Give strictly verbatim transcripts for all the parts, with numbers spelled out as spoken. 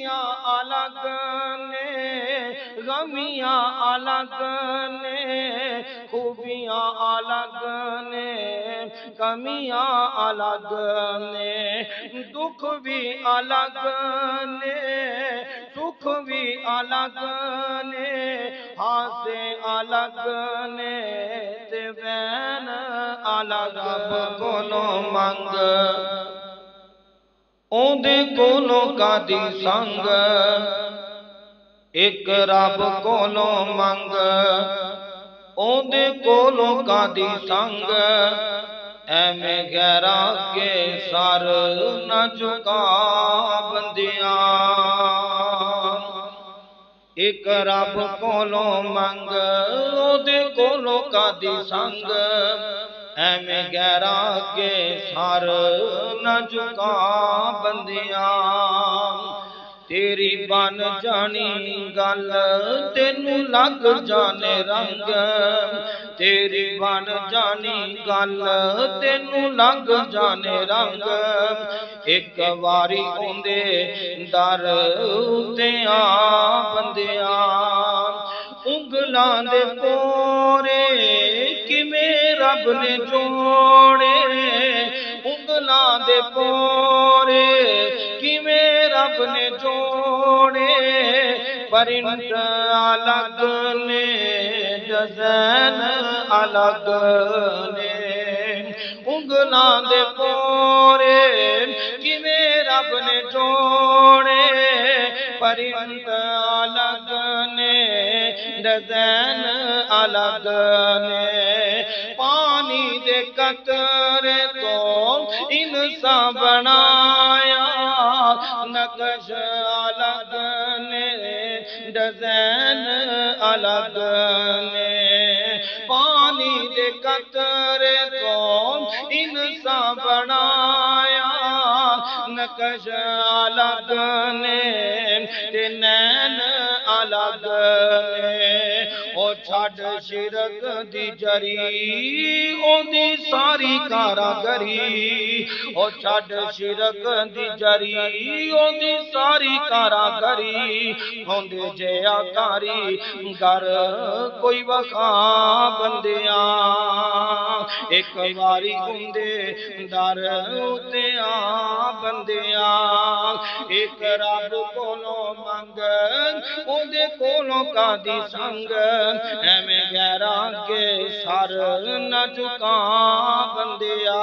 खुशियाँ अलग ने, गमियाँ अलग ने, खूबियाँ अलग ने, कमियाँ अलग ने, दुख भी अलग ने, सुख भी अलग ने, हासे अलग ने, ते वैन अलग। रब कोलों मंग ओंदे कोलों कादी संग, एक रब कोलों मंग ओंदे कोलों कादी संग, एवें गैरा के सर न झुका बंदियां। एक रब कोलों मंग ओदे कोलों कादी संग, एवें गैरा के सर न झुका बंदियां। तेरी बन जानी गल तेनू लग जाने रंग, तेरी बन जानी गल तेनू लग जाने रंग, एक वारी ओंदे दर उत्ते आ बंदिया। उंगलां दे पोरे किवें रब ने जोड़े, उंगलां दे पोरे किवें रब ने जोड़े, परिंद अलग ने, डिज़ाइन अलग ने। उंगलां दे पोरे किवें रब ने जोड़े, परिंद अलग ने, डिज़ाइन अलग ने। पानी दे कतरे तो इंसान बनाया, नक्श अलग ने, डिज़ाइन अलग ने। पानी दे कतरे तो इंसान बनाया, नक्श अलग ने, ते नैन अलग ने। ओ छड़ शिरक दी जरी ओदी सारी कारागरी, ओ छड़ शिरक दी जरी ओदी सारी कारागरी। होंदे जिया कारी घर कोई वखा बंदिया, एक बारी होंदे दर उत्ते आ बंदिया। एक रब कोलों मंग ओदे कोलों कादी संग, एवें गैरा के सर न झुका बंदिया।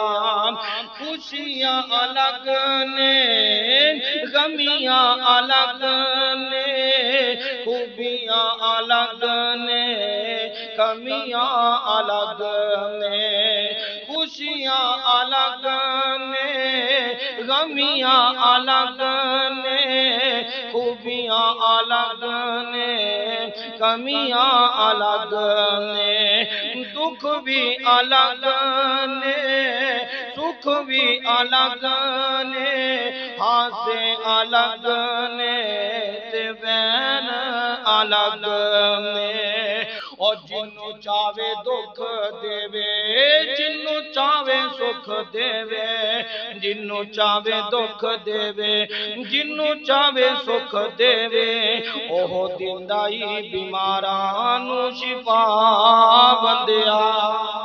खुशियाँ अलग ने, गमियाँ अलग ने, खूबियाँ अलग ने, कमियाँ अलग ने। खुशियाँ अलग ने, गमियाँ अलग ने, खूबियाँ अलग ने, कमियाँ अलग ने। दुख भी अलग ने, सुख भी अलग ने, हासे अलग ने, ते वैन अलग ने। और जिन्नू चावे दुख देवे, जिन्नू चावे सुख देवे, जिन्नू चावे दुख देवे, जिन्नू चावे सुख देवे, ओह दिंदा ही बीमारां नू शिफा बंदिया।